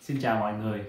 Xin chào mọi người.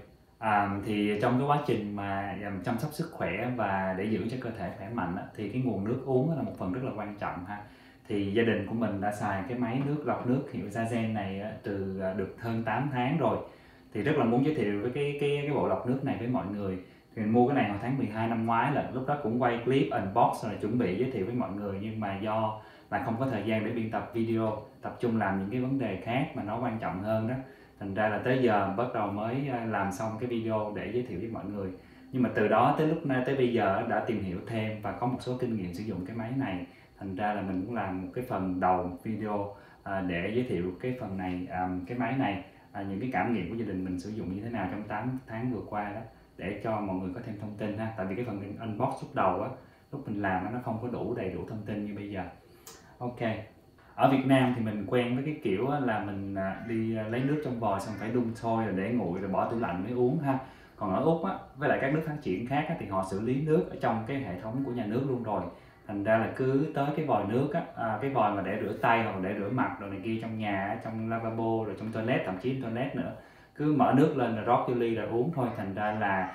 Thì trong cái quá trình mà chăm sóc sức khỏe và để giữ cho cơ thể khỏe mạnh á, thì cái nguồn nước uống là một phần rất là quan trọng ha. Thì gia đình của mình đã xài cái máy lọc nước hiệu Zazen này á, được hơn 8 tháng rồi. Thì rất là muốn giới thiệu với cái bộ lọc nước này với mọi người. Thì mình mua cái này hồi tháng 12 năm ngoái, là lúc đó cũng quay clip unbox rồi chuẩn bị giới thiệu với mọi người, nhưng mà do là không có thời gian để biên tập video, tập trung làm những cái vấn đề khác mà nó quan trọng hơn đó, thành ra là tới giờ bắt đầu mới làm xong cái video để giới thiệu với mọi người. Nhưng mà từ đó tới lúc nay tới bây giờ đã tìm hiểu thêm và có một số kinh nghiệm sử dụng cái máy này, thành ra là mình cũng làm một cái phần đầu video để giới thiệu cái phần này, cái máy này, những cái cảm nghiệm của gia đình mình sử dụng như thế nào trong 8 tháng vừa qua đó, để cho mọi người có thêm thông tin ha. Tại vì cái phần unbox lúc đầu á, lúc mình làm nó không có đủ đầy đủ thông tin như bây giờ. Ok. Ở Việt Nam thì mình quen với cái kiểu là mình đi lấy nước trong vòi xong phải đun sôi rồi để nguội rồi bỏ tủ lạnh mới uống ha. Còn ở Úc á, với lại các nước phát triển khác á, thì họ xử lý nước ở trong cái hệ thống của nhà nước luôn rồi. Thành ra là cứ tới cái vòi nước á, cái vòi mà để rửa tay hoặc để rửa mặt rồi này kia trong nhà, trong lavabo rồi trong toilet, thậm chí toilet nữa, cứ mở nước lên rồi rót vô ly rồi uống thôi. Thành ra là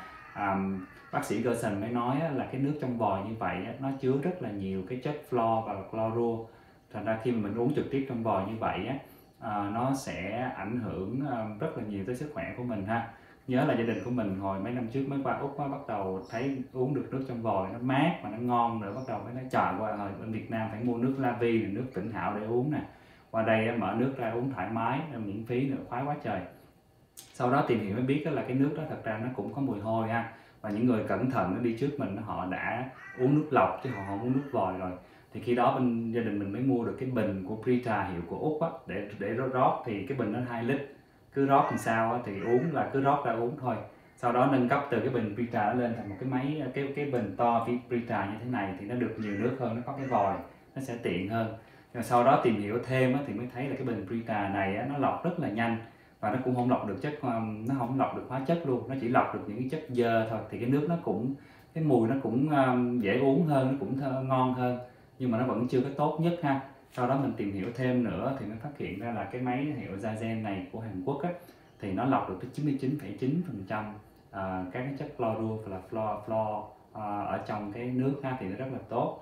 bác sĩ Gerson mới nói là cái nước trong vòi như vậy nó chứa rất là nhiều cái chất fluor và chlorua. Thành ra khi mà mình uống trực tiếp trong vòi như vậy nó sẽ ảnh hưởng rất là nhiều tới sức khỏe của mình ha. Nhớ là gia đình của mình hồi mấy năm trước mới qua Úc bắt đầu thấy uống được nước trong vòi nó mát và nó ngon nữa, bắt đầu mới nói trời, qua hồi bên Việt Nam phải mua nước La Vi, nước Vĩnh Hảo để uống nè, qua đây mở nước ra uống thoải mái, miễn phí nữa, khoái quá trời. Sau đó tìm hiểu mới biết là cái nước đó thật ra nó cũng có mùi hôi ha, và những người cẩn thận đi trước mình họ đã uống nước lọc chứ họ không uống nước vòi rồi. Thì khi đó bên gia đình mình mới mua được cái bình của Brita hiệu của Úc để rót. Thì cái bình nó 2 lít, cứ rót làm sao thì uống là cứ rót ra uống thôi. Sau đó nâng cấp từ cái bình Brita lên thành một cái máy, cái bình to Brita như thế này thì nó được nhiều nước hơn, nó có cái vòi, nó sẽ tiện hơn. Nhưng sau đó tìm hiểu thêm thì mới thấy là cái bình Brita này nó lọc rất là nhanh, và nó cũng không lọc được chất, nó không lọc được hóa chất luôn, nó chỉ lọc được những cái chất dơ thôi. Thì cái nước nó cũng, cái mùi nó cũng dễ uống hơn, nó cũng ngon hơn, nhưng mà nó vẫn chưa có tốt nhất ha. Sau đó mình tìm hiểu thêm nữa thì mới phát hiện ra là cái máy hiệu Zazen này của Hàn Quốc thì nó lọc được tới 99,9% các cái chất chlorua và là fluor ở trong cái nước ha, thì nó rất là tốt.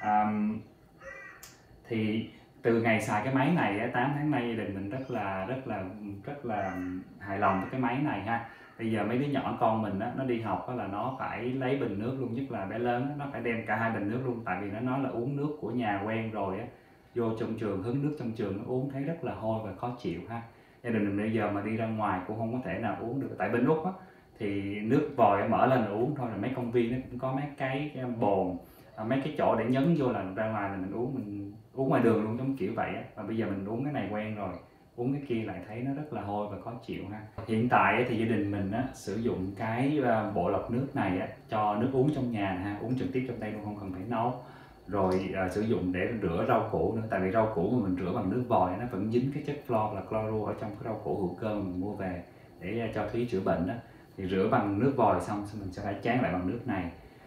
Thì từ ngày xài cái máy này 8 tháng nay gia đình mình rất là hài lòng với cái máy này ha. Bây giờ mấy đứa nhỏ con mình nó đi học là nó phải lấy bình nước luôn, nhất là bé lớn nó phải đem cả 2 bình nước luôn, tại vì nó nói là uống nước của nhà quen rồi vô trong trường hứng nước trong trường nó uống thấy rất là hôi và khó chịu ha. Gia đình mình bây giờ mà đi ra ngoài cũng không có thể nào uống được, tại bên Úc thì nước vòi mở lên là uống thôi, rồi mấy công viên nó cũng có mấy cái bồn, mấy cái chỗ để nhấn vô là ra ngoài là mình uống ngoài đường luôn, giống kiểu vậy Và bây giờ mình uống cái này quen rồi, uống cái kia lại thấy nó rất là hôi và khó chịu ha. Hiện tại thì gia đình mình sử dụng cái bộ lọc nước này cho nước uống trong nhà ha, uống trực tiếp trong đây luôn, không cần phải nấu. Rồi sử dụng để rửa rau củ nữa, tại vì rau củ mà mình rửa bằng nước vòi nó vẫn dính cái chất fluor là chlorua ở trong cái rau củ hữu cơ mình mua về để cho Thúy chữa bệnh thì rửa bằng nước vòi xong mình sẽ phải tráng lại bằng nước này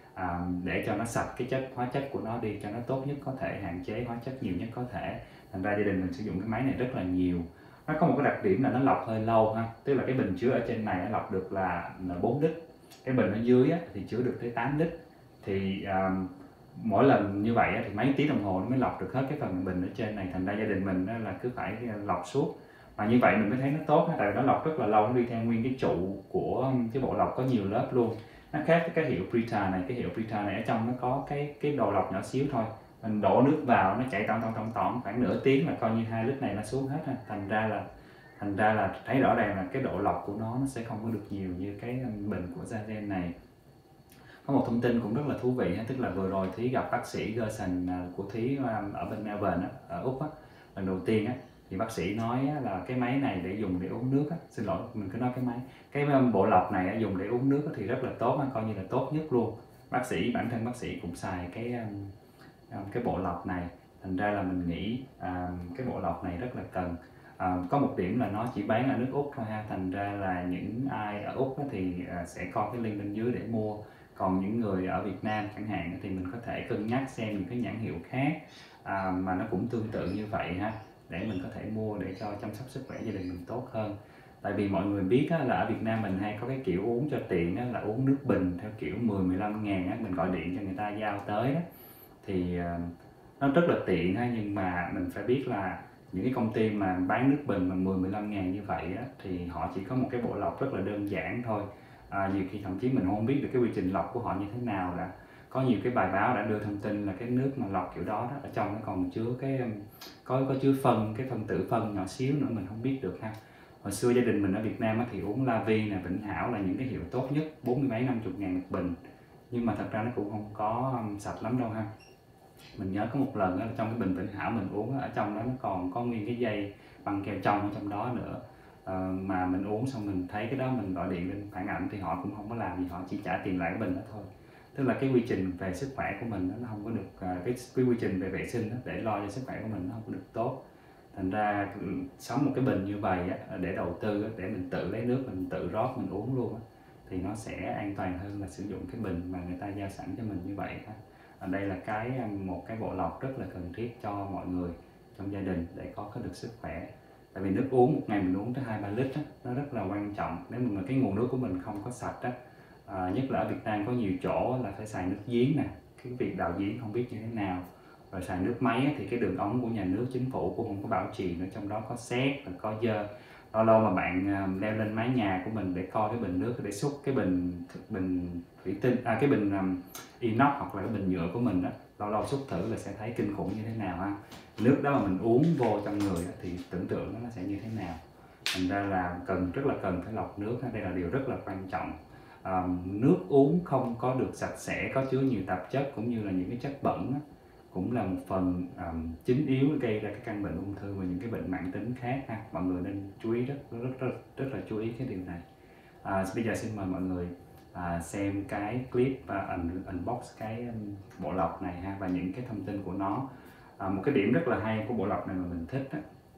để cho nó sạch cái hóa chất của nó đi, cho nó tốt nhất có thể, hạn chế hóa chất nhiều nhất có thể. Thành ra gia đình mình sử dụng cái máy này rất là nhiều. Nó có một cái đặc điểm là nó lọc hơi lâu ha, tức là cái bình chứa ở trên này nó lọc được là 4 lít, cái bình ở dưới thì chứa được tới 8 lít. Thì mỗi lần như vậy thì mấy tiếng đồng hồ nó mới lọc được hết cái phần bình ở trên này. Thành ra gia đình mình là cứ phải lọc suốt, và như vậy mình mới thấy nó tốt, tại vì nó lọc rất là lâu, nó đi theo nguyên cái trụ của cái bộ lọc có nhiều lớp luôn. Nó khác với cái hiệu Brita này, cái hiệu Brita này ở trong nó có cái đồ lọc nhỏ xíu thôi, mình đổ nước vào nó chảy tỏng khoảng nửa tiếng là coi như 2 lít này nó xuống hết ha. Thành ra là thấy rõ ràng là cái độ lọc của nó sẽ không có được nhiều như cái bình của Zazen này. Có một thông tin cũng rất là thú vị, tức là vừa rồi Thúy gặp bác sĩ Gerson của Thúy ở bên Melbourne ở Úc lần đầu tiên thì bác sĩ nói là cái máy này để dùng để uống nước xin lỗi mình cứ nói cái bộ lọc này dùng để uống nước thì rất là tốt, coi như là tốt nhất luôn. Bản thân bác sĩ cũng xài cái bộ lọc này, thành ra là mình nghĩ cái bộ lọc này rất là cần. Có một điểm là nó chỉ bán ở nước Úc thôi ha, thành ra là những ai ở Úc thì sẽ có cái link bên dưới để mua. Còn những người ở Việt Nam chẳng hạn thì mình có thể cân nhắc xem những cái nhãn hiệu khác mà nó cũng tương tự như vậy ha, để mình có thể mua để cho chăm sóc sức khỏe gia đình mình tốt hơn. Tại vì mọi người biết á, là ở Việt Nam mình hay có cái kiểu uống cho tiện á, là uống nước bình theo kiểu 10-15 ngàn á, mình gọi điện cho người ta giao tới đó. Thì nó rất là tiện ha, nhưng mà mình phải biết là những cái công ty mà bán nước bình mà 10-15 ngàn như vậy á, thì họ chỉ có một cái bộ lọc rất là đơn giản thôi. Nhiều khi thậm chí mình không biết được cái quy trình lọc của họ như thế nào. Đã có nhiều cái bài báo đã đưa thông tin là cái nước mà lọc kiểu đó, ở trong nó còn chứa cái có chứa cái phân tử phân nhỏ xíu nữa mình không biết được ha. Hồi xưa gia đình mình ở Việt Nam thì uống La Vi nè, Vĩnh Hảo là những cái hiệu tốt nhất, 40 mấy 50 ngàn một bình, nhưng mà thật ra nó cũng không có sạch lắm đâu ha. Mình nhớ có một lần là trong cái bình Vĩnh Hảo mình uống, ở trong đó nó còn có nguyên cái dây băng keo trong ở trong đó nữa. Mà mình uống xong mình thấy cái đó, mình gọi điện lên phản ảnh thì họ cũng không có làm gì, họ chỉ trả tiền lại cái bình đó thôi. Tức là cái quy trình về sức khỏe của mình nó không có được, cái quy trình về vệ sinh để lo cho sức khỏe của mình nó không có được tốt. Thành ra sống một cái bình như vậy để đầu tư, để mình tự lấy nước mình tự rót mình uống luôn thì nó sẽ an toàn hơn là sử dụng cái bình mà người ta giao sẵn cho mình như vậy. Đây là một cái bộ lọc rất là cần thiết cho mọi người trong gia đình để có được sức khỏe. Tại vì nước uống một ngày mình uống tới 2-3 lít nó rất là quan trọng. Nếu mà cái nguồn nước của mình không có sạch nhất là ở Việt Nam có nhiều chỗ là phải xài nước giếng nè, cái việc đào giếng không biết như thế nào. Rồi xài nước máy thì cái đường ống của nhà nước chính phủ cũng không có bảo trì nữa, trong đó có sét và có dơ. Lâu lâu mà bạn leo lên mái nhà của mình để coi cái bình nước, để xúc cái bình thủy tinh, cái bình inox hoặc là cái bình nhựa của mình lâu lâu xúc thử là sẽ thấy kinh khủng như thế nào ha. Nước đó mà mình uống vô trong người thì tưởng tượng nó sẽ như thế nào. Thành ra là rất là cần phải lọc nước, đây là điều rất là quan trọng. Nước uống không có được sạch sẽ, có chứa nhiều tạp chất cũng như là những cái chất bẩn cũng là một phần chính yếu gây ra cái căn bệnh ung thư và những cái bệnh mãn tính khác ha. Mọi người nên chú ý rất là chú ý cái điều này. Bây giờ xin mời mọi người xem cái clip và unbox cái bộ lọc này ha, và những cái thông tin của nó. Một cái điểm rất là hay của bộ lọc này mà mình thích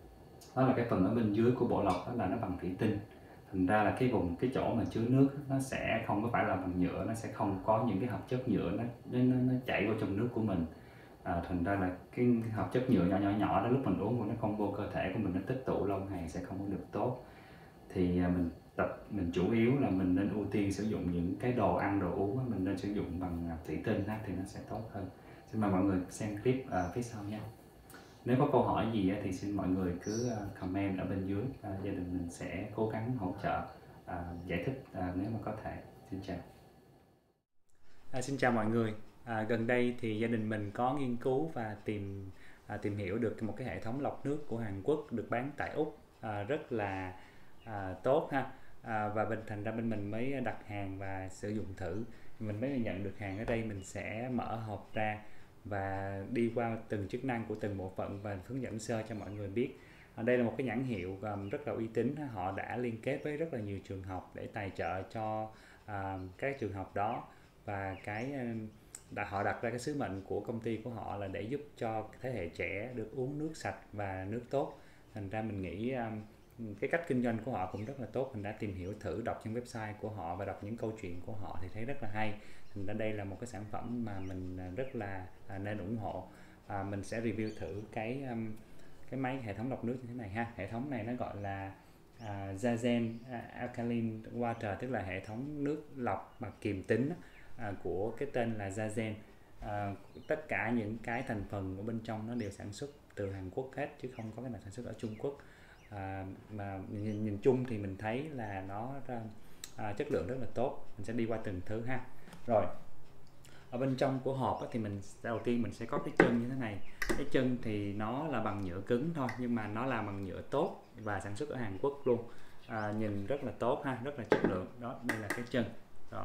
đó là cái phần ở bên dưới của bộ lọc đó là nó bằng thủy tinh. Thành ra là cái chỗ mà chứa nước nó sẽ không có phải là bằng nhựa, nó sẽ không có những cái hợp chất nhựa nó chảy vào trong nước của mình. Thành ra là cái hợp chất nhựa nhỏ đó lúc mình uống nó không vô cơ thể của mình, nó tích tụ lâu ngày sẽ không có được tốt. Thì mình chủ yếu là mình nên ưu tiên sử dụng những cái đồ ăn đồ uống mình nên sử dụng bằng thủy tinh thì nó sẽ tốt hơn. Xin mời mọi người xem clip phía sau nha. Nếu có câu hỏi gì thì xin mọi người cứ comment ở bên dưới, gia đình mình sẽ cố gắng hỗ trợ giải thích nếu mà có thể. Xin chào. Xin chào mọi người. Gần đây thì gia đình mình có nghiên cứu và tìm hiểu được một cái hệ thống lọc nước của Hàn Quốc được bán tại Úc rất là tốt ha. Và thành ra bên mình mới đặt hàng và sử dụng thử. Mình mới nhận được hàng ở đây, mình sẽ mở hộp ra và đi qua từng chức năng của từng bộ phận và hướng dẫn sơ cho mọi người biết. Đây là một cái nhãn hiệu rất là uy tín, họ đã liên kết với rất là nhiều trường học để tài trợ cho các trường học đó, và họ đặt ra cái sứ mệnh của công ty của họ là để giúp cho thế hệ trẻ được uống nước sạch và nước tốt. Thành ra mình nghĩ cái cách kinh doanh của họ cũng rất là tốt. Mình đã tìm hiểu thử, đọc trên website của họ và đọc những câu chuyện của họ thì thấy rất là hay. Thành ra đây là một cái sản phẩm mà mình rất là nên ủng hộ. Mình sẽ review thử cái máy hệ thống lọc nước như thế này ha. Hệ thống này nó gọi là Zazen Alkaline Water, tức là hệ thống nước lọc mà kiềm tính của cái tên là Zazen. Tất cả những cái thành phần ở bên trong nó đều sản xuất từ Hàn Quốc hết, chứ không có cái nào sản xuất ở Trung Quốc. Mà nhìn chung thì mình thấy là nó chất lượng rất là tốt. Mình sẽ đi qua từng thứ ha. Rồi, ở bên trong của hộp thì đầu tiên mình sẽ có cái chân như thế này. Cái chân thì nó là bằng nhựa cứng thôi, nhưng mà nó là bằng nhựa tốt và sản xuất ở Hàn Quốc luôn. Nhìn rất là tốt ha, rất là chất lượng. Đó, đây là cái chân. Rồi.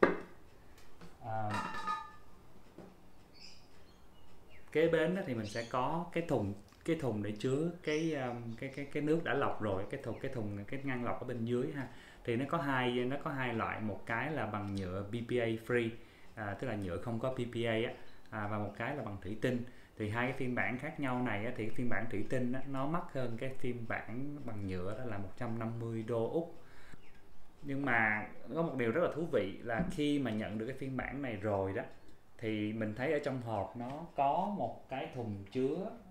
Kế bên thì mình sẽ có cái thùng để chứa cái nước đã lọc rồi, cái ngăn lọc ở bên dưới ha. Thì nó có hai loại, một cái là bằng nhựa BPA free, tức là nhựa không có BPA và một cái là bằng thủy tinh. Thì hai cái phiên bản khác nhau này thì phiên bản thủy tinh nó mắc hơn cái phiên bản bằng nhựa, đó là 150 đô Úc. Nhưng mà có một điều rất là thú vị là khi mà nhận được cái phiên bản này rồi đó, thì mình thấy ở trong hộp nó có một cái thùng chứa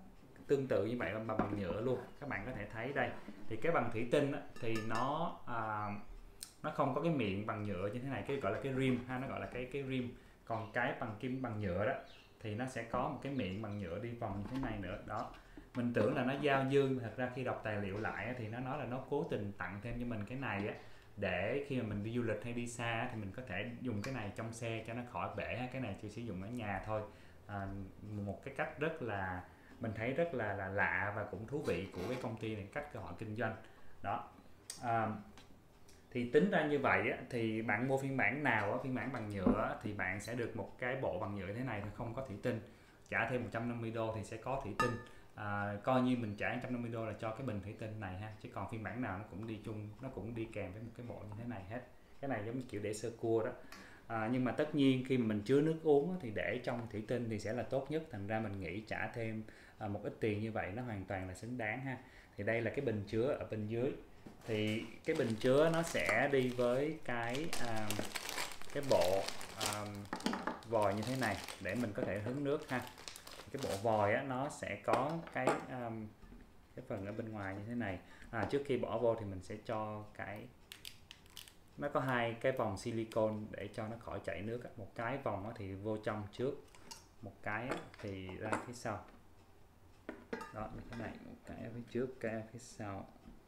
tương tự như vậy mà bằng nhựa luôn. Các bạn có thể thấy đây, thì cái bằng thủy tinh á, thì nó không có cái miệng bằng nhựa như thế này, cái gọi là cái rim ha, nó gọi là cái rim. Còn cái bằng nhựa đó thì nó sẽ có một cái miệng bằng nhựa đi vòng như thế này nữa đó. Mình tưởng là nó giao dương, thật ra khi đọc tài liệu lại thì nó nói là nó cố tình tặng thêm cho mình cái này á, để khi mà mình đi du lịch hay đi xa thì mình có thể dùng cái này trong xe cho nó khỏi bể. Cái này chỉ sử dụng ở nhà thôi. Một cái cách rất là, mình thấy rất là lạ và cũng thú vị của cái công ty này, cách họ kinh doanh đó. Thì tính ra như vậy á, thì bạn mua phiên bản nào á, phiên bản bằng nhựa á, thì bạn sẽ được một cái bộ bằng nhựa thế này thôi, không có thủy tinh. Trả thêm 150 đô thì sẽ có thủy tinh. Coi như mình trả 150 đô là cho cái bình thủy tinh này ha, chứ còn phiên bản nào nó cũng đi chung, nó cũng đi kèm với một cái bộ như thế này hết. Cái này giống như kiểu để sơ cua đó. Nhưng mà tất nhiên khi mà mình chứa nước uống thì để trong thủy tinh thì sẽ là tốt nhất, thành ra mình nghĩ trả thêm một ít tiền như vậy nó hoàn toàn là xứng đáng ha. Thì đây là cái bình chứa ở bên dưới, thì cái bình chứa nó sẽ đi với cái bộ vòi như thế này để mình có thể hứng nước ha. Cái bộ vòi á, nó sẽ có cái phần ở bên ngoài như thế này. Trước khi bỏ vô thì mình sẽ cho nó có hai cái vòng silicon để cho nó khỏi chảy nước. Một cái vòng thì vô trong trước, một cái thì ra phía sau đó, như thế này. Một cái ở phía trước, cái ở phía sau.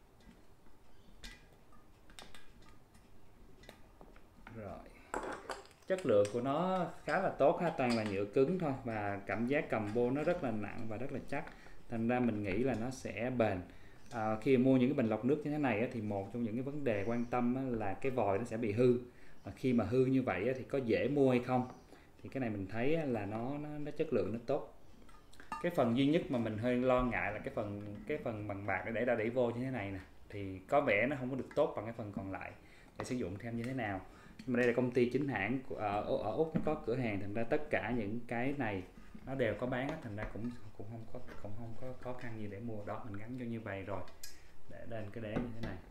Rồi, chất lượng của nó khá là tốt ha, toàn là nhựa cứng thôi, và cảm giác cầm vô nó rất là nặng và rất là chắc, thành ra mình nghĩ là nó sẽ bền. Khi mua những cái bình lọc nước như thế này thì một trong những cái vấn đề quan tâm là cái vòi nó sẽ bị hư. Khi mà hư như vậy thì có dễ mua hay không, thì cái này mình thấy là nó chất lượng nó tốt. Cái phần duy nhất mà mình hơi lo ngại là cái phần bằng bạc để đẩy vô như thế này nè, thì có vẻ nó không có được tốt bằng cái phần còn lại, để sử dụng thêm như thế nào. Mà đây là công ty chính hãng ở Úc, nó có cửa hàng, thành ra tất cả những cái này nó đều có bán, thành ra cũng không có khó khăn gì để mua. Đó, mình gắn vô như vậy rồi, để lên cái đế như thế này.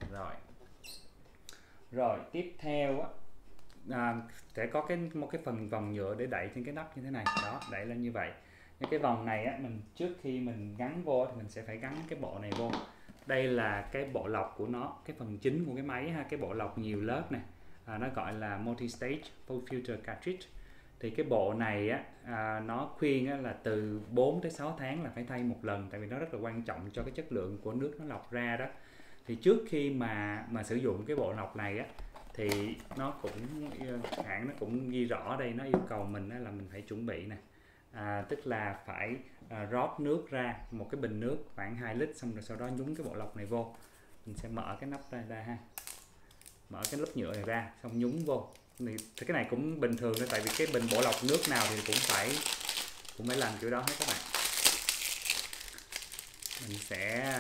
Rồi tiếp theo sẽ có một cái phần vòng nhựa để đẩy trên cái nắp như thế này đó, đẩy lên như vậy. Những cái vòng này mình trước khi mình gắn vô thì mình sẽ phải gắn cái bộ này vô. Đây là cái bộ lọc của nó, cái phần chính của cái máy ha, cái bộ lọc nhiều lớp này. Nó gọi là multi-stage filter cartridge. Thì cái bộ này nó khuyên là từ 4 tới 6 tháng là phải thay một lần, tại vì nó rất là quan trọng cho cái chất lượng của nước nó lọc ra đó. Thì trước khi mà sử dụng cái bộ lọc này thì nó cũng hãng nó cũng ghi rõ đây, nó yêu cầu mình là mình phải chuẩn bị nè, tức là phải rót nước ra một cái bình nước khoảng 2 lít, xong rồi sau đó nhúng cái bộ lọc này vô. Mình sẽ mở cái nắp ra ha, mở cái lớp nhựa này ra xong nhúng vô. Thì cái này cũng bình thường thôi, tại vì cái bình bộ lọc nước nào thì cũng phải làm kiểu đó hết các bạn. Mình sẽ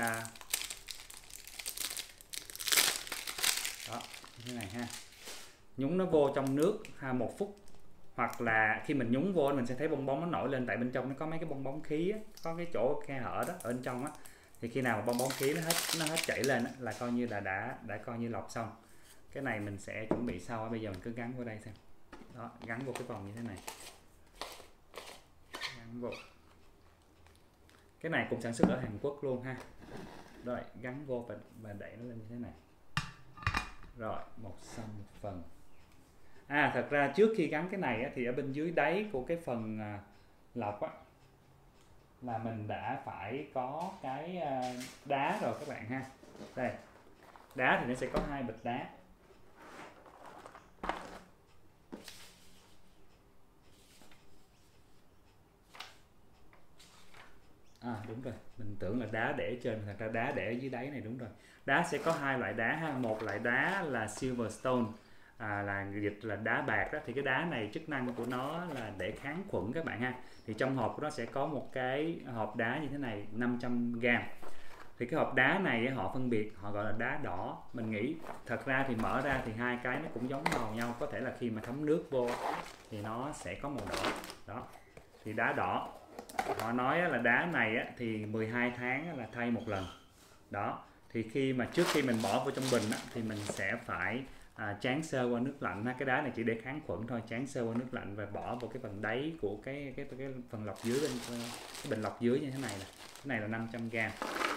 đó, như thế này ha, nhúng nó vô trong nước 1 phút, hoặc là khi mình nhúng vô mình sẽ thấy bong bóng nó nổi lên, tại bên trong nó có mấy cái bong bóng khí có cái chỗ khe hở đó ở bên trong thì khi nào mà bong bóng khí nó hết chảy lên là coi như là đã coi như lọc xong. Cái này mình sẽ chuẩn bị sau. Bây giờ mình cứ gắn vô đây xem đó, gắn vô cái vòng như thế này, gắn vô. Cái này cũng sản xuất ở Hàn Quốc luôn ha. Rồi gắn vô và đẩy nó lên như thế này. Rồi xong một phần. Thật ra trước khi gắn cái này thì ở bên dưới đáy của cái phần lọc là mình đã phải có cái đá rồi các bạn ha. Đây, đá thì nó sẽ có 2 bịch đá. Đúng rồi, mình tưởng là đá để trên, thật ra đá để ở dưới đáy này. Đúng rồi, đá sẽ có 2 loại đá ha. Một loại đá là Silverstone, là dịch là đá bạc đó. Thì cái đá này chức năng của nó là để kháng khuẩn các bạn ha. Thì trong hộp của nó sẽ có một cái hộp đá như thế này 500g. Thì cái hộp đá này họ phân biệt, họ gọi là đá đỏ. Mình nghĩ thật ra thì mở ra thì hai cái nó cũng giống màu nhau, có thể là khi mà thấm nước vô thì nó sẽ có màu đỏ đó. Thì đá đỏ họ nói là đá này thì 12 tháng là thay một lần đó. Thì khi mà trước khi mình bỏ vô trong bình thì mình sẽ phải tráng sơ qua nước lạnh ha. Cái đá này chỉ để kháng khuẩn thôi, tráng sơ qua nước lạnh và bỏ vào cái phần đáy của cái phần lọc dưới bên cái bình lọc dưới như thế này nè. Cái này là 500g.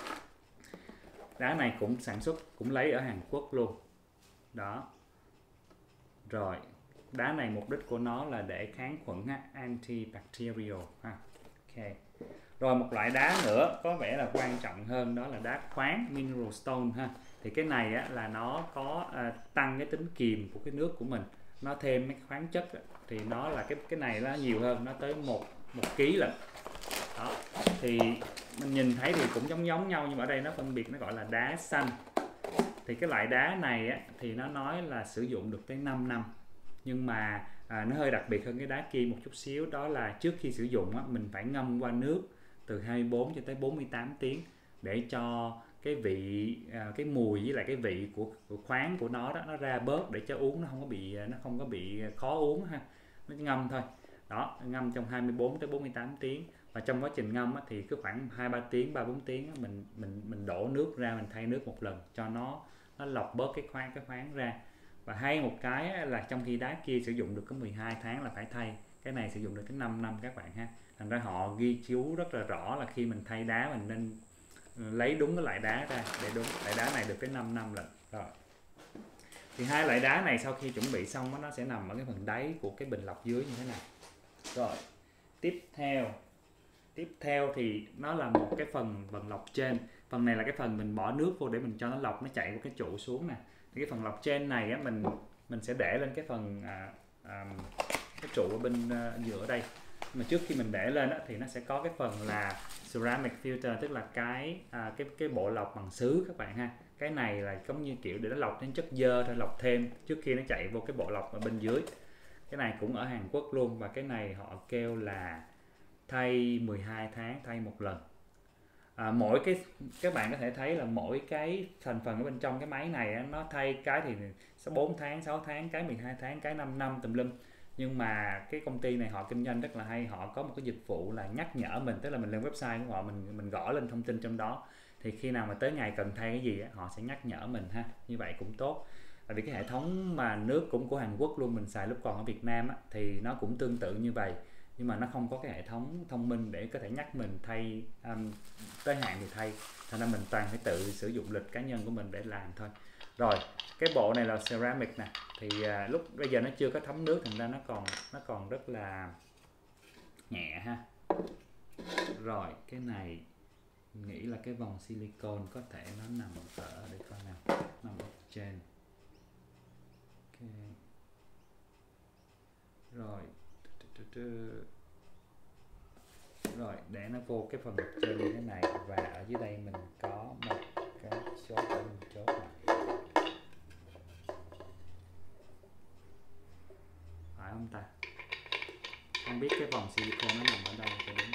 Đá này cũng sản xuất, cũng lấy ở Hàn Quốc luôn đó. Rồi đá này mục đích của nó là để kháng khuẩn ha, antibacterial ha. Ok. Rồi một loại đá nữa có vẻ là quan trọng hơn, đó là đá khoáng, mineral stone ha. Thì cái này á, là nó có tăng cái tính kiềm của cái nước của mình, nó thêm mấy khoáng chất á, thì nó là cái này nó nhiều hơn, nó tới một ký lận đó. Thì mình nhìn thấy thì cũng giống nhau, nhưng mà ở đây nó phân biệt, nó gọi là đá xanh. Thì cái loại đá này á, thì nó nói là sử dụng được tới 5 năm, nhưng mà nó hơi đặc biệt hơn cái đá kia một chút xíu, đó là trước khi sử dụng á, mình phải ngâm qua nước từ 24 cho tới 48 tiếng để cho cái vị, cái mùi với lại cái vị của khoáng của nó đó, nó ra bớt, để cho uống nó không có bị khó uống ha. Nó chỉ ngâm thôi đó, ngâm trong 24 tới 48 tiếng. Và trong quá trình ngâm á, thì cứ khoảng 2-3 tiếng, 3-4 tiếng á, mình đổ nước ra, mình thay nước một lần cho nó lọc bớt cái khoáng ra. Và hay một cái là trong khi đá kia sử dụng được có 12 tháng là phải thay, cái này sử dụng được tới 5 năm các bạn ha. Thành ra họ ghi chú rất là rõ là khi mình thay đá mình nên lấy đúng cái loại đá ra, để đúng loại đá này được tới 5 năm lận. Rồi thì hai loại đá này sau khi chuẩn bị xong nó sẽ nằm ở cái phần đáy của cái bình lọc dưới như thế này. Rồi tiếp theo thì nó là một cái phần lọc trên. Phần này là cái phần mình bỏ nước vô để mình cho nó lọc, nó chạy qua cái trụ xuống nè. Thì cái phần lọc trên này á, mình sẽ để lên cái phần cái trụ ở bên giữa đây. Mà trước khi mình để lên á, thì nó sẽ có cái phần là ceramic filter, tức là cái bộ lọc bằng sứ các bạn ha. Cái này là giống như kiểu để nó lọc đến chất dơ thôi, lọc thêm trước khi nó chạy vô cái bộ lọc ở bên dưới. Cái này cũng ở Hàn Quốc luôn, và cái này họ kêu là thay 12 tháng thay một lần. Mỗi cái, các bạn có thể thấy là mỗi cái thành phần ở bên trong cái máy này á, nó thay cái thì 4 tháng, 6 tháng, cái 12 tháng, cái 5 năm tùm lum. Nhưng mà cái công ty này họ kinh doanh rất là hay, họ có một cái dịch vụ là nhắc nhở mình, tức là mình lên website của họ, mình gõ lên thông tin trong đó, thì khi nào mà tới ngày cần thay cái gì á, họ sẽ nhắc nhở mình ha. Như vậy cũng tốt. Tại vì cái hệ thống mà nước cũng của Hàn Quốc luôn, mình xài lúc còn ở Việt Nam á, thì nó cũng tương tự như vậy, nhưng mà nó không có cái hệ thống thông minh để có thể nhắc mình thay tới hạn thì thay, thành ra mình toàn phải tự sử dụng lịch cá nhân của mình để làm thôi. Rồi cái bộ này là ceramic nè, thì lúc bây giờ nó chưa có thấm nước, thành ra nó còn rất là nhẹ ha. Rồi cái này mình nghĩ là cái vòng silicone có thể nó nằm ở để coi nào, nằm ở trên. Okay. Rồi để nó vô cái phần trên như thế này, và ở dưới đây mình có một cái chốt để mình chốt lại, phải không ta? Không biết cái vòng silicone nó nằm ở đâu cho đúng.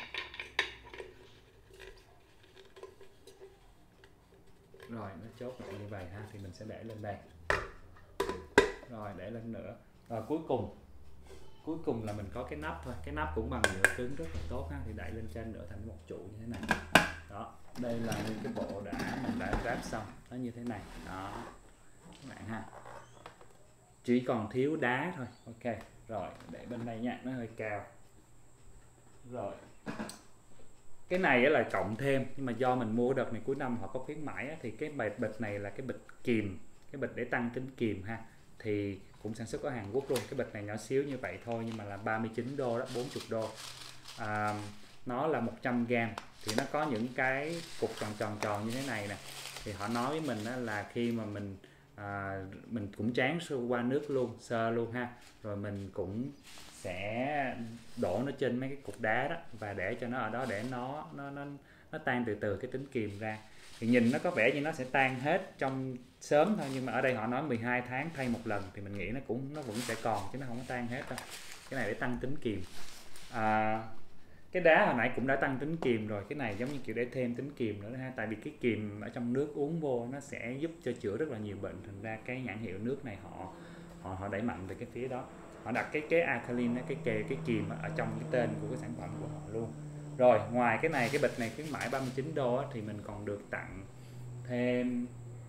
Rồi nó chốt lại như vậy ha, thì mình sẽ để lên đây. Rồi để lên nữa. Rồi cuối cùng là mình có cái nắp thôi. Cái nắp cũng bằng nhựa cứng rất là tốt ha, thì đẩy lên trên nữa thành một trụ như thế này. Đó, đây là những cái bộ mình đã ráp xong, nó như thế này. Đó các bạn ha. Chỉ còn thiếu đá thôi. Ok, rồi để bên đây nha, nó hơi cao. Rồi cái này là cộng thêm, nhưng mà do mình mua đợt này cuối năm họ có khuyến mãi thì cái bịch này là cái bịch kìm, cái bịch để tăng tính kìm ha, thì cũng sản xuất ở Hàn Quốc luôn. Cái bịch này nhỏ xíu như vậy thôi, nhưng mà là 39 đô đó, 40 đô. Nó là 100g, thì nó có những cái cục tròn như thế này nè. Thì họ nói với mình là khi mà mình cũng tráng qua nước luôn, sơ luôn ha, rồi mình cũng sẽ đổ nó trên mấy cái cục đá đó, và để cho nó ở đó để nó tan từ từ cái tính kiềm ra. Thì nhìn nó có vẻ như nó sẽ tan hết trong sớm thôi, nhưng mà ở đây họ nói 12 tháng thay một lần, thì mình nghĩ nó vẫn sẽ còn, chứ nó không có tan hết đâu. Cái này để tăng tính kiềm. Cái đá hồi nãy cũng đã tăng tính kiềm rồi, cái này giống như kiểu để thêm tính kiềm nữa ha. Tại vì cái kiềm ở trong nước uống vô nó sẽ giúp cho chữa rất là nhiều bệnh, thành ra cái nhãn hiệu nước này họ đẩy mạnh về cái phía đó. Họ đặt cái alkaline, cái kiềm ở trong cái tên của cái sản phẩm của họ luôn. Rồi ngoài cái này, cái bịch này khuyến mãi 39 đô thì mình còn được tặng thêm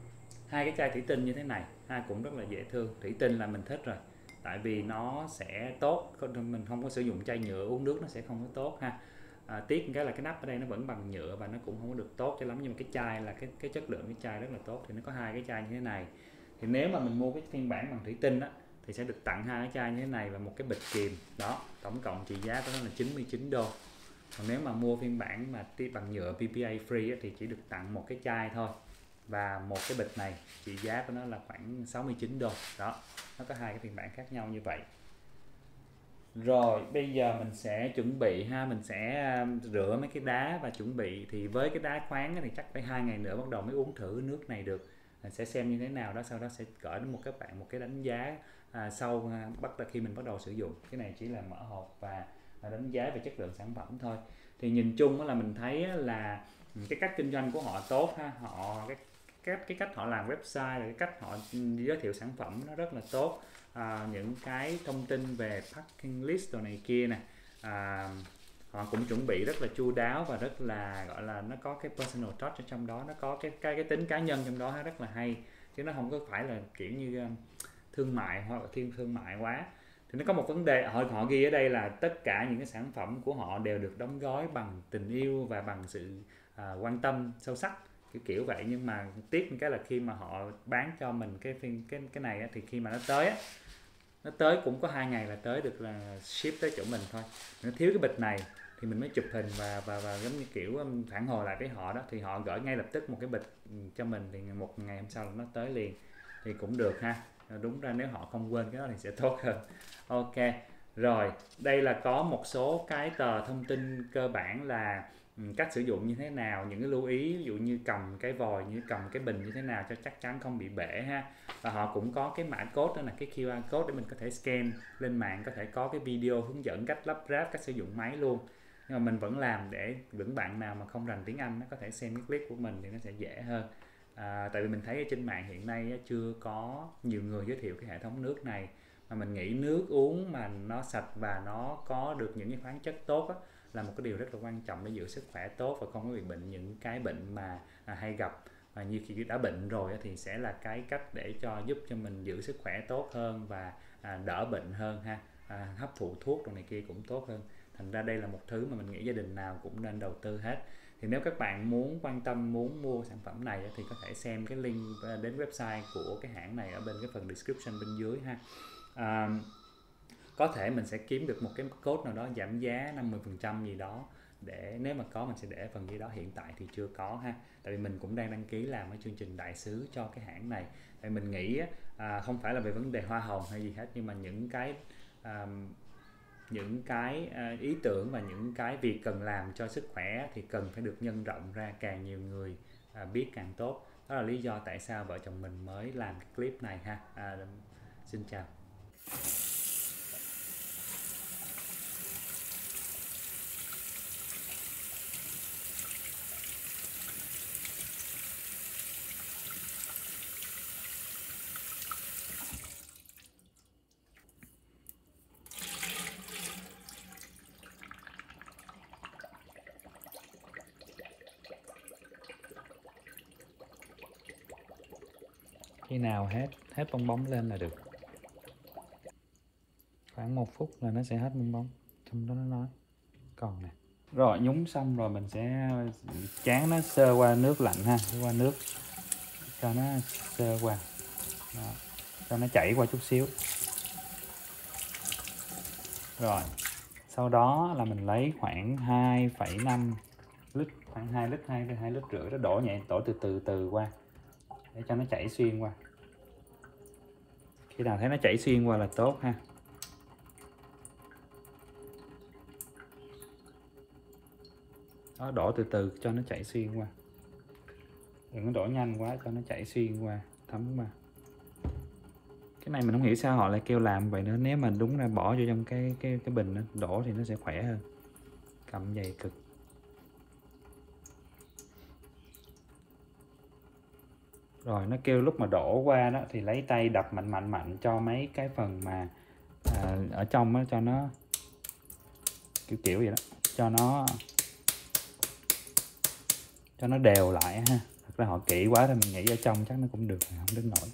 Hai cái chai thủy tinh như thế này ha, cũng rất là dễ thương. Thủy tinh là mình thích rồi, tại vì nó sẽ tốt, mình không có sử dụng chai nhựa uống nước nó sẽ không có tốt ha. Tiếc cái là cái nắp ở đây nó vẫn bằng nhựa và nó cũng không có được tốt cho lắm, nhưng mà cái chai là cái chất lượng cái chai rất là tốt. Thì nó có hai cái chai như thế này. Thì nếu mà mình mua cái phiên bản bằng thủy tinh á thì sẽ được tặng hai cái chai như thế này và một cái bịch kìm đó, tổng cộng trị giá của nó là 99 đô. Còn nếu mà mua phiên bản mà bằng nhựa PPA free á, thì chỉ được tặng một cái chai thôi và một cái bịch này, trị giá của nó là khoảng 69 đô đó. Nó có hai cái phiên bản khác nhau như vậy. Rồi bây giờ mình sẽ chuẩn bị ha, mình sẽ rửa mấy cái đá và chuẩn bị. Thì với cái đá khoáng thì chắc phải 2 ngày nữa bắt đầu mới uống thử nước này được. Mình sẽ xem như thế nào đó, sau đó sẽ gửi đến các bạn một cái đánh giá sau khi mình bắt đầu sử dụng. Cái này chỉ là mở hộp và đánh giá về chất lượng sản phẩm thôi. Thì nhìn chung là mình thấy là cái cách kinh doanh của họ tốt ha, cái cách họ làm website, cái cách họ giới thiệu sản phẩm nó rất là tốt. Những cái thông tin về packing list đồ này kia nè, họ cũng chuẩn bị rất là chu đáo và rất là gọi là nó có cái personal touch ở trong đó, nó có cái tính cá nhân trong đó rất là hay, chứ nó không có phải là kiểu như thương mại hoặc là thiên thương mại quá. Thì nó có một vấn đề họ ghi ở đây là tất cả những cái sản phẩm của họ đều được đóng gói bằng tình yêu và bằng sự quan tâm sâu sắc, kiểu vậy. Nhưng mà tiếc cái là khi mà họ bán cho mình cái này á, thì khi mà nó tới cũng có 2 ngày là tới được, là ship tới chỗ mình thôi. Nó thiếu cái bịch này thì mình mới chụp hình và giống như kiểu phản hồi lại với họ đó, thì họ gửi ngay lập tức một cái bịch cho mình, thì một ngày hôm sau là nó tới liền thì cũng được ha. Đúng ra nếu họ không quên cái đó thì sẽ tốt hơn. Ok, rồi đây là có một số cái tờ thông tin cơ bản là cách sử dụng như thế nào, những cái lưu ý, ví dụ như cầm cái vòi, như cầm cái bình như thế nào cho chắc chắn không bị bể ha. Và họ cũng có cái mã code, đó là cái QR code để mình có thể scan lên mạng, có thể có cái video hướng dẫn cách lắp ráp, cách sử dụng máy luôn. Nhưng mà mình vẫn làm để những bạn nào mà không rành tiếng Anh nó có thể xem cái clip của mình thì nó sẽ dễ hơn. Tại vì mình thấy ở trên mạng hiện nay chưa có nhiều người giới thiệu cái hệ thống nước này, mà mình nghĩ nước uống mà nó sạch và nó có được những cái khoáng chất tốt là một cái điều rất là quan trọng để giữ sức khỏe tốt và không có bị bệnh những cái bệnh mà hay gặp. Và như khi đã bệnh rồi thì sẽ là cái cách để giúp cho mình giữ sức khỏe tốt hơn và đỡ bệnh hơn ha. Hấp thụ thuốc rồi này kia cũng tốt hơn. Thành ra đây là một thứ mà mình nghĩ gia đình nào cũng nên đầu tư hết. Thì nếu các bạn quan tâm muốn mua sản phẩm này thì có thể xem cái link đến website của cái hãng này ở bên cái phần description bên dưới ha. Có thể mình sẽ kiếm được một cái code nào đó giảm giá 50% gì đó, để nếu mà có mình sẽ để phần dưới đó. Hiện tại thì chưa có ha, tại vì mình cũng đang đăng ký làm cái chương trình đại sứ cho cái hãng này. Tại mình nghĩ không phải là về vấn đề hoa hồng hay gì hết, nhưng mà những cái ý tưởng và những cái việc cần làm cho sức khỏe thì cần phải được nhân rộng ra, càng nhiều người biết càng tốt. Đó là lý do tại sao vợ chồng mình mới làm cái clip này ha. Xin chào. Khi nào hết bong bóng lên là được. Khoảng 1 phút là nó sẽ hết bong bóng. Trong đó nó nói còn nè. Rồi nhúng xong rồi mình sẽ chán nó sơ qua nước lạnh ha, qua nước cho nó sơ qua đó, cho nó chảy qua chút xíu. Rồi sau đó là mình lấy khoảng 2,5 lít, khoảng 2 lít, 2 lít rưỡi đó, đổ từ từ qua để cho nó chảy xuyên qua. Khi nào thấy nó chảy xuyên qua là tốt ha. Đó, đổ từ từ cho nó chảy xuyên qua, đừng có đổ nhanh quá, cho nó chảy xuyên qua, thấm qua. Cái này mình không hiểu sao họ lại kêu làm vậy nữa. Nếu mà đúng ra bỏ vô trong cái bình đó, đổ thì nó sẽ khỏe hơn. Cầm dày cực. Rồi nó kêu lúc mà đổ qua đó thì lấy tay đập mạnh cho mấy cái phần mà ở trong đó, cho nó kiểu vậy đó, cho nó đều lại ha, thật ra họ kỹ quá thì mình nghĩ ở trong chắc nó cũng được, không đến nổi.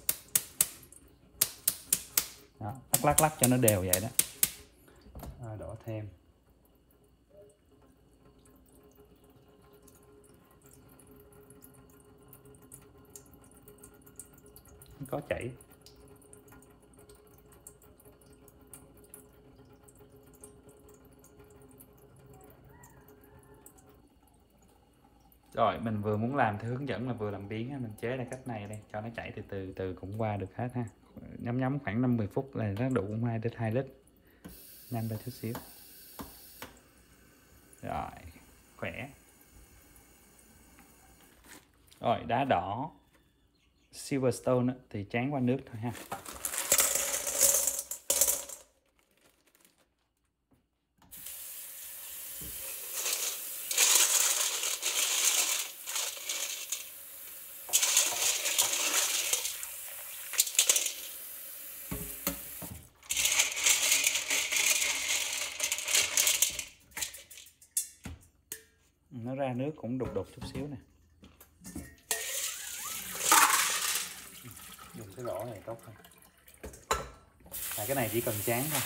Đó, lắc cho nó đều vậy đó. Đổ thêm. Có chảy. Rồi mình vừa muốn làm theo hướng dẫn là vừa làm biếng, mình chế ra cách này đây, cho nó chảy từ từ cũng qua được hết ha. Nhắm khoảng 50 phút là nó đủ 2 lít. Nhanh ra chút xíu. Rồi, khỏe. Rồi, đá đỏ Silverstone thì tráng qua nước thôi ha. Nó ra nước cũng đục chút xíu nè. Dùng cái rổ này tốt hơn. Cái này chỉ cần tráng thôi.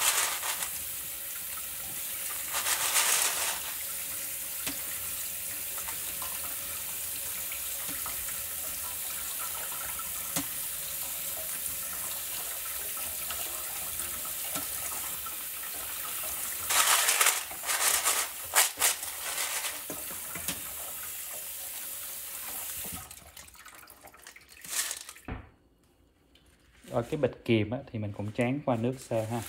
Rồi cái bịch kìm thì mình cũng tráng qua nước sơ ha.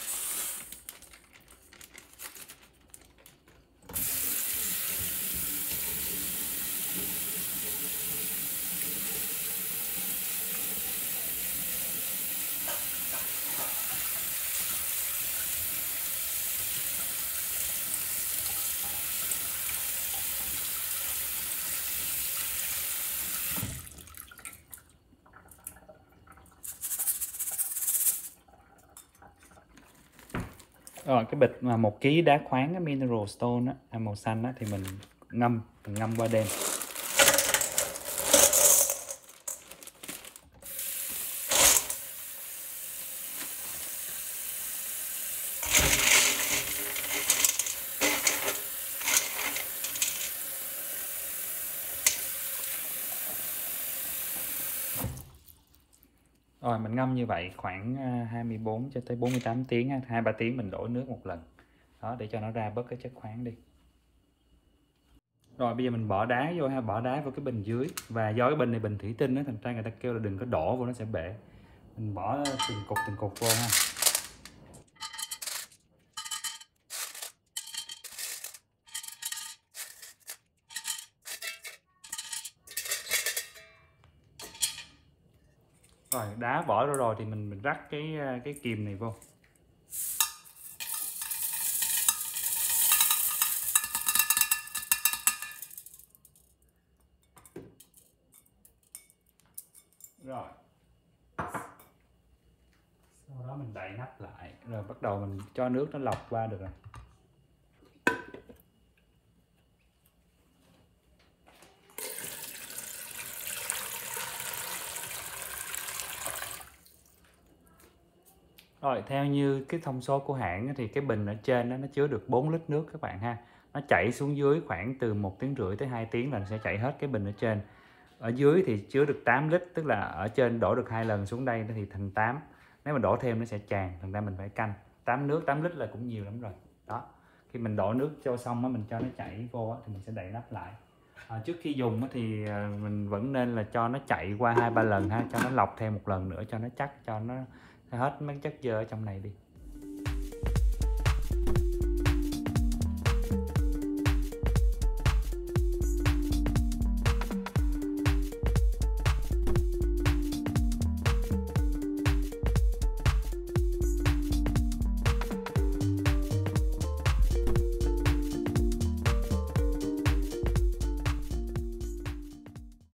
Rồi cái bịch mà 1 kg đá khoáng mineral stone màu xanh thì mình ngâm qua đêm. Rồi mình ngâm như vậy khoảng 24 cho tới 48 tiếng, 2-3 tiếng mình đổi nước một lần. Đó, để cho nó ra bớt cái chất khoáng đi. Rồi bây giờ mình bỏ đá vô ha, bỏ đá vào cái bình dưới. Và do cái bình này bình thủy tinh thành ra người ta kêu là đừng có đổ vô nó sẽ bể. Mình bỏ từng cục vô ha. Rồi đá bỏ rồi thì mình rắc cái kìm này vô. Rồi sau đó mình đậy nắp lại, rồi bắt đầu mình cho nước nó lọc qua được rồi. Rồi theo như cái thông số của hãng thì cái bình ở trên đó, nó chứa được 4 lít nước các bạn ha. Nó chảy xuống dưới khoảng từ 1,5 tiếng tới 2 tiếng là nó sẽ chảy hết cái bình ở trên. Ở dưới thì chứa được 8 lít, tức là ở trên đổ được 2 lần xuống đây thì thành 8. Nếu mà đổ thêm nó sẽ tràn, thành ra mình phải canh. 8 lít là cũng nhiều lắm rồi. Đó. Khi mình đổ nước cho xong mình cho nó chảy vô thì mình sẽ đậy nắp lại. Trước khi dùng thì mình vẫn nên là cho nó chạy qua 2-3 lần ha, cho nó lọc thêm một lần nữa cho nó chắc, cho nó hết mấy chất dơ ở trong này đi.